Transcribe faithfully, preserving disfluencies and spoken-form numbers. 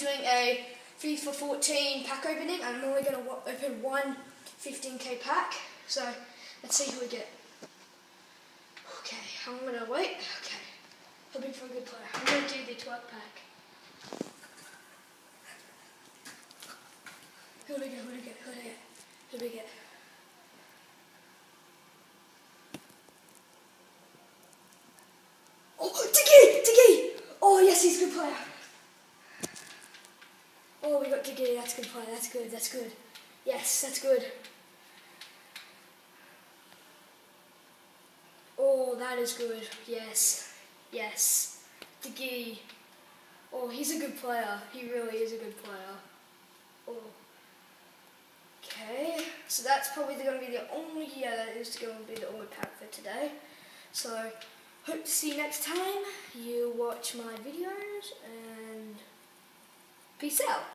doing a FIFA fourteen pack opening. I'm only going to open one fifteen K pack, so let's see who we get. Okay, I'm going to wait. Okay, hoping for a good player. I'm going to do the twelve pack. Who do we get? Who do we get? Who do we get? Who do we get? Oh, Diggy! Diggy! Oh, yes, he's a good player. Oh, we got Diggy. That's a good player. That's good. That's good. Yes, that's good. Oh, that is good. Yes. Yes. Diggy. Oh, he's a good player. He really is a good player. Oh. Okay. So that's probably going to be the only, yeah, that is going to be the only pack for today. So, hope to see you next time. You watch my videos and peace out.